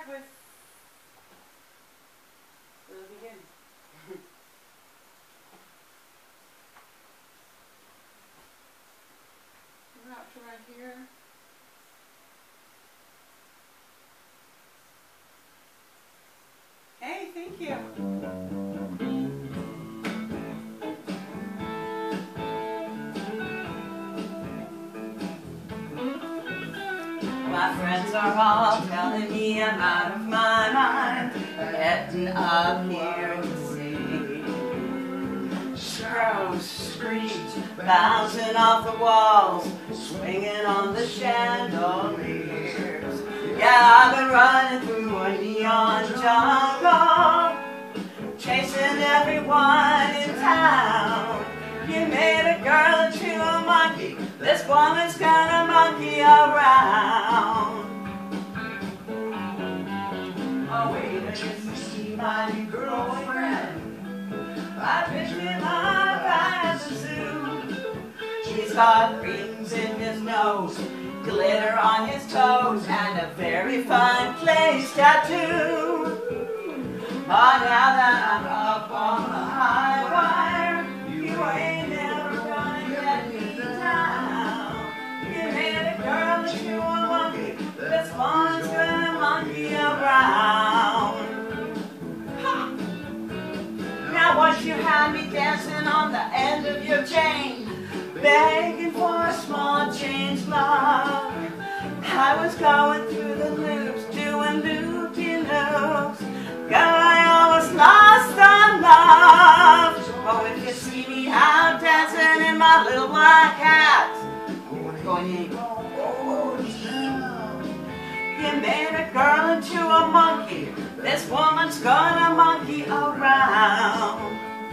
start with the beginning. We're out to right here. Hey, thank you. My friends are all telling me I'm out of my mind, heading up here to see. Girls screams, bouncing off the walls, swinging on the chandeliers. Yeah, I've been running through a neon jungle, chasing everyone in town. You made a girl into a monkey, this woman's gonna monkey around. Oh wait, I guess you see my new girlfriend. I picked him up at the zoo. He's got rings in his nose, glitter on his toes, and a very fine place tattoo. But now that I'm up on the high wire, you ain't never gonna get me down. You made a girl into a monkey, this one's gonna monkey around. Ha! Now once you had me dancing on the end of your chain, begging for a small change, love. I was going through the loops, doing loopy-loops. Girl, I almost lost on love. Oh, if you see me out dancing in my little black hat, going in, oh, you made a girl into a monkey, this woman's gonna monkey around.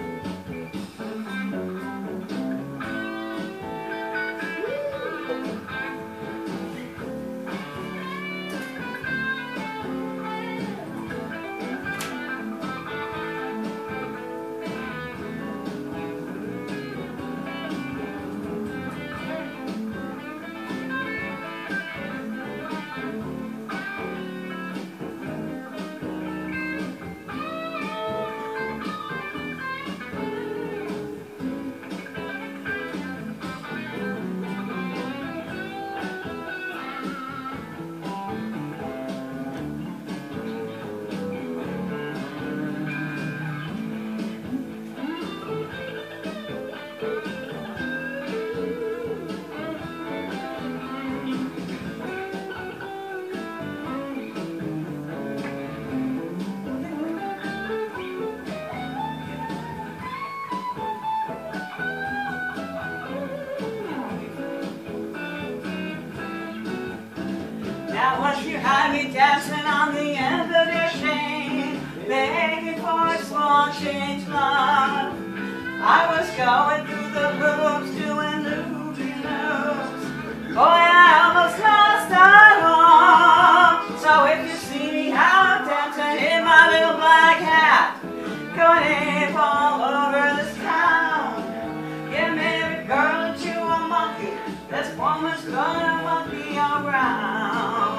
Now once you had me dancing on the end of your chain, begging for a small change, love. I was going through the loops, doing loopy-loops. Boy, I almost lost it all. So if you see me out dancing in my little black hat, going ape all over this town, you made a girl into a monkey, this woman's gonna monkey around.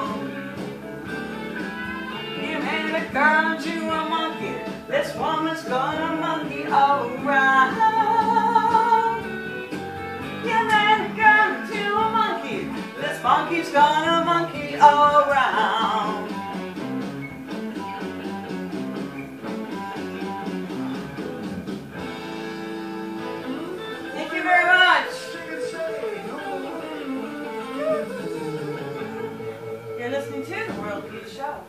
You made a girl into a monkey, this woman's gonna monkey around. You made a girl into a monkey, this monkey's gonna monkey around. Thank you very much. You're listening to The World Peace Show.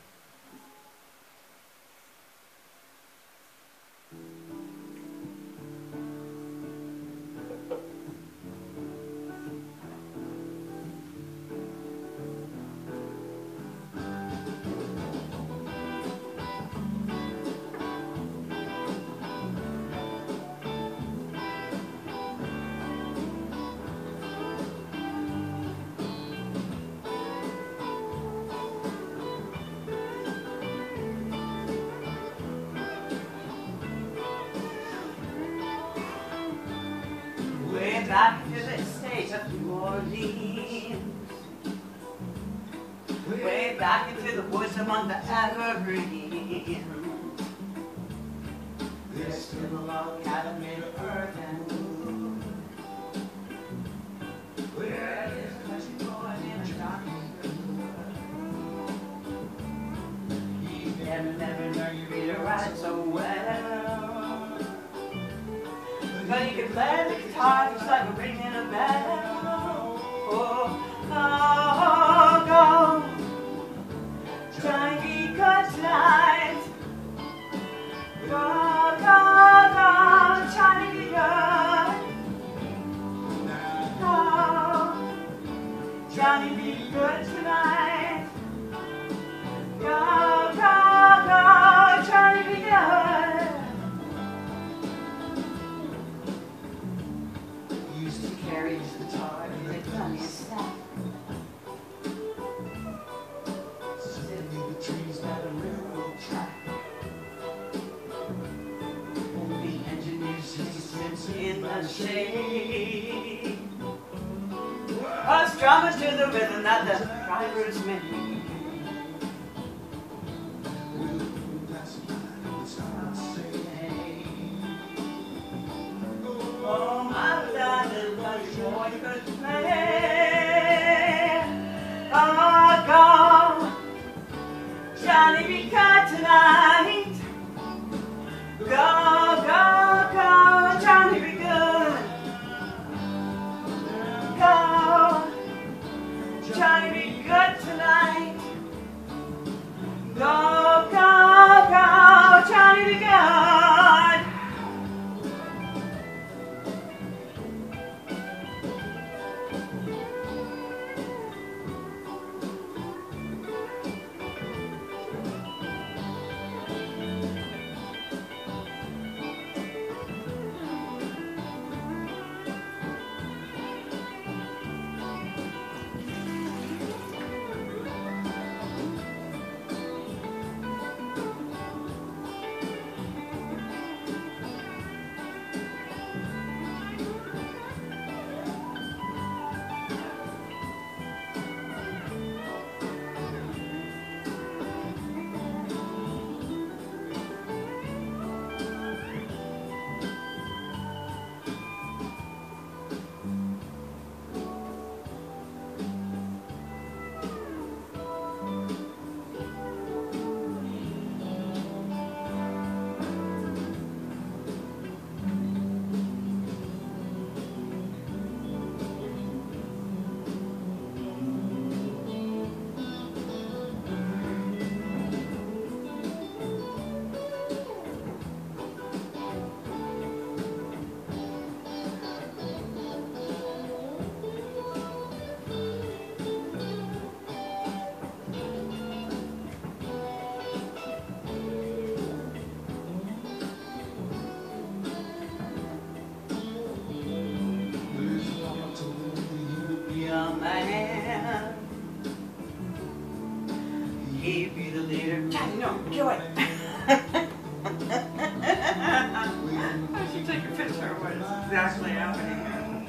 Back to the state of New Orleans, way back into the woods among the evergreens. There's still a log cabin made of earth and wood, where there's a country boy named Johnny. He never learned to read or write so well, but he could play the guitar just like a ringing a bell. Oh, oh, go, Johnny, be good tonight. Go, go, go, Johnny, be good. Go, Johnny, be good tonight. Go, go, go, Johnny, be good. He used to carry his guitar in the funniest stuff. Sitting in the trees by the railroad track. And the engineers used to sit in the shade, strumming to the rhythm that the drivers made. Oh, my little country boy could play. Oh, go, Johnny, be good tonight. Go, go, go, Johnny, be good. Go, Johnny, be good tonight. Go, go, go, Johnny, be good. Young man, he'd be the leader. Johnny, no, kill it. I should take a picture of what is exactly happening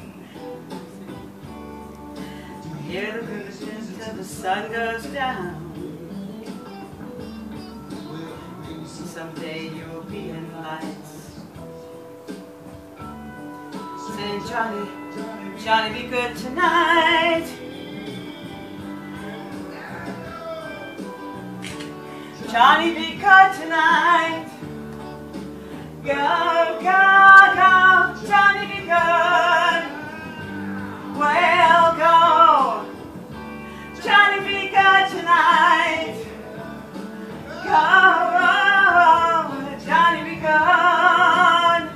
here. Hear the musicians till the sun goes down. Someday you'll be in lights. Say, Johnny, Johnny, be good tonight. Johnny, be good tonight. Go, go, go, Johnny, be good. Well, go, Johnny, be good tonight. Go, Johnny, be good.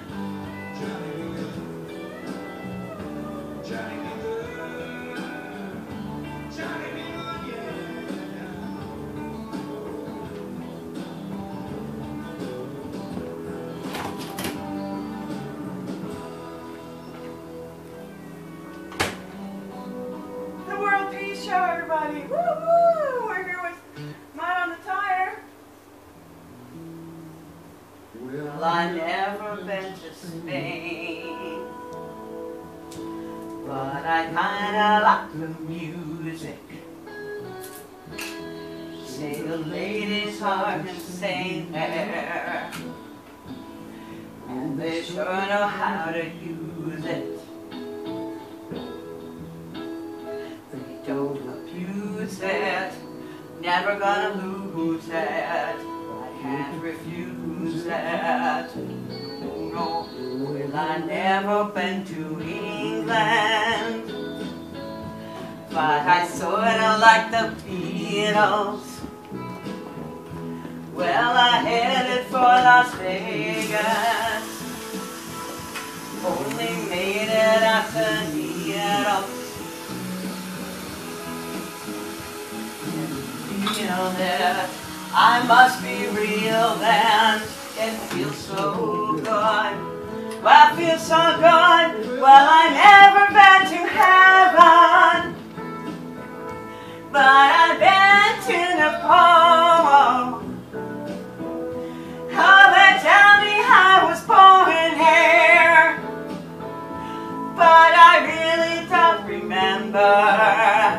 The World Peace Show, everybody. Woo woo! We're here with Mud on the Tire. Well, I never been to Spain, but I kinda like the music. say the lady's heart can sing there, and they sure know how to use it. They don't abuse it, never gonna lose it. I can't refuse it. No, well, I never been to England, but I sorta like the Beatles. Well, I headed for Las Vegas, only made it at the Needles. Feel that I must be real then, it feels so good. Well, it feels so good, well, I never been to heaven, but I've been to Nepal. Oh, they tell me I was born here, but I really don't remember.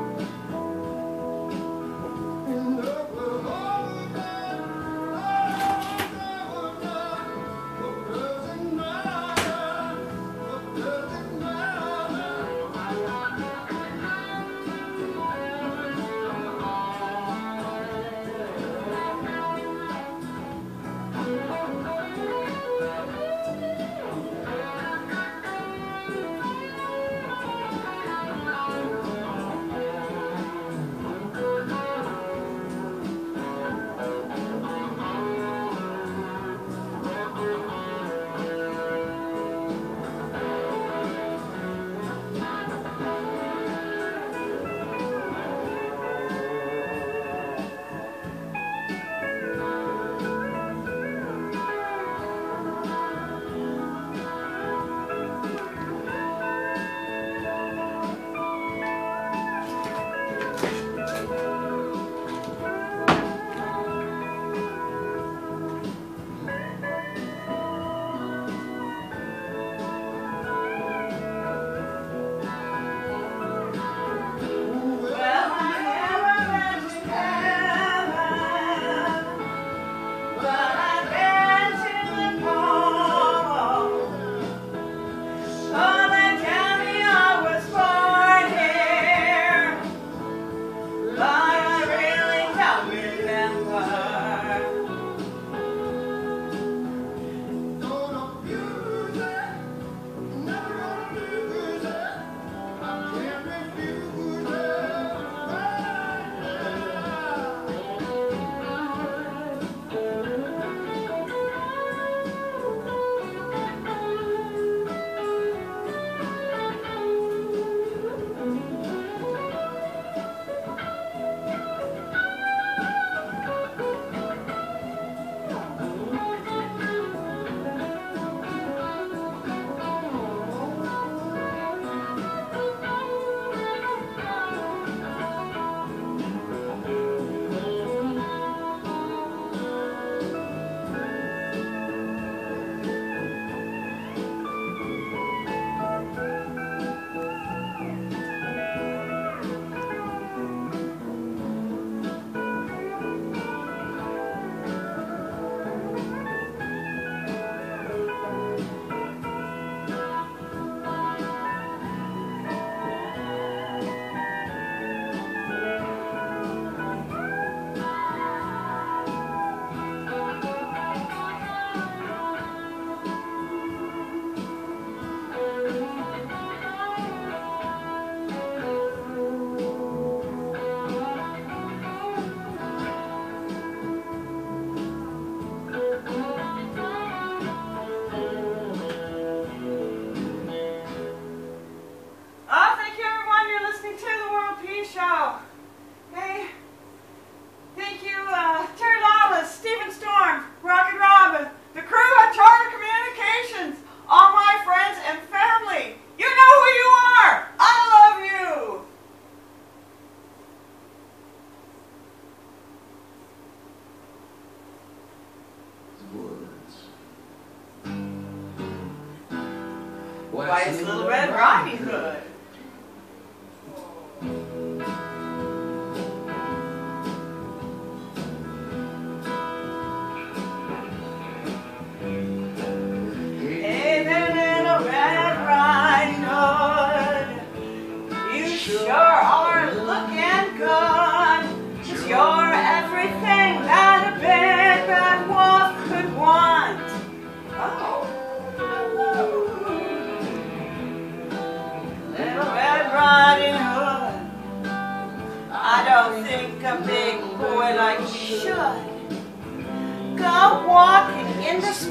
by its Little Red Riding Hood.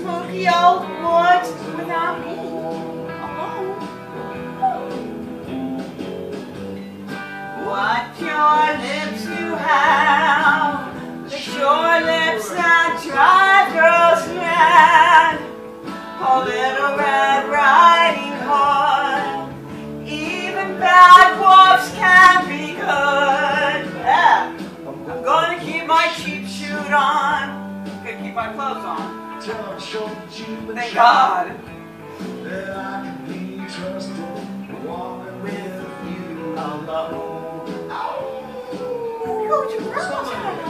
spooky old woods without me alone. What pure lips you have, the sure lips that drive girls mad. Oh, little Red Riding Hood, even bad wolves can be good. Yeah. I'm gonna keep my cheap shoot on. Gonna keep my clothes on. Thank God that I can be trusted, walking with you alone. Go to grandma's house.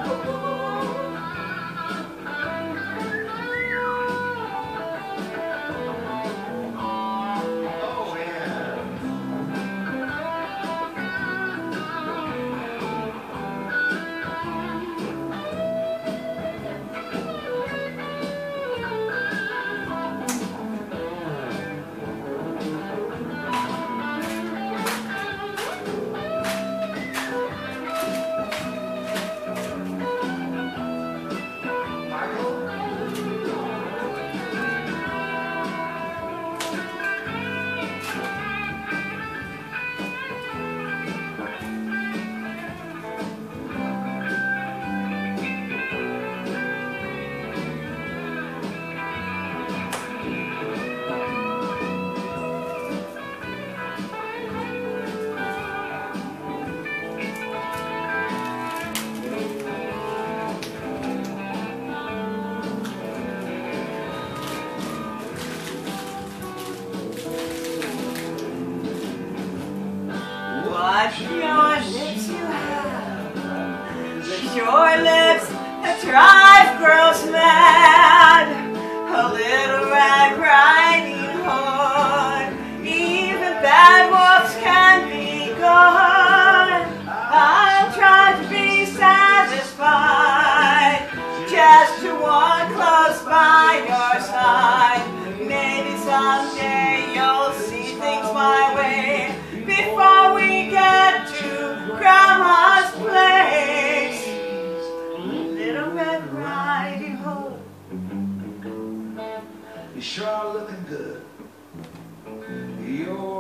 What pure lips you have, the sure lips that drive girls mad. A little Red Riding Hood, even bad wolves can be good. I'll try to be satisfied, just to walk close by your side. Maybe someday you'll see things my way, before we get to Grandma's place. Little Red Riding Hood, you sure are looking good. You're